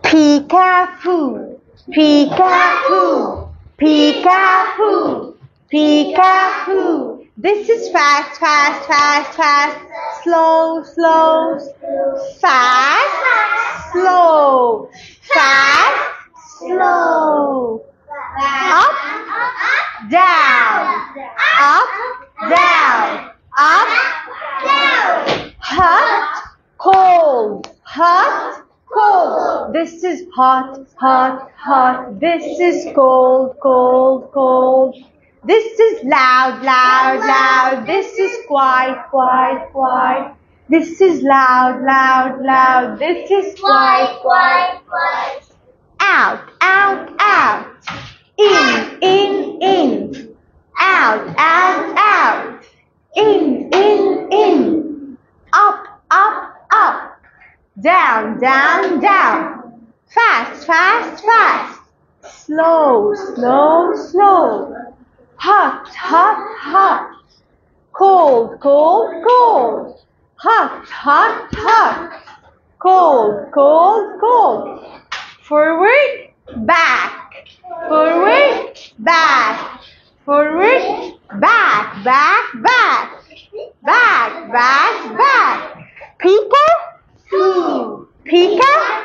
Peekaboo, peekaboo, peekaboo, peekaboo. This is fast, fast, fast, fast. Slow, slow, fast, slow, fast, slow. Up, down, up, down, up, down. Hot, cold, hot, cold. This is hot, hot, hot. This is cold, cold, cold. This is loud, loud, loud. This is quiet, quiet, quiet. This is loud, loud, loud. This is quiet, quiet, quiet. Out, out, out. In, in. Out, out, out. In, in. Up, up, up. Down, down, down. Fast, fast, fast. Slow, slow, slow. Hot, hot, hot. Cold, cold, cold. Hot, hot, hot. Cold, cold, cold. Forward, back. Forward, back. Forward, back, back, back. Back, back, back. Peekaboo. Peekaboo.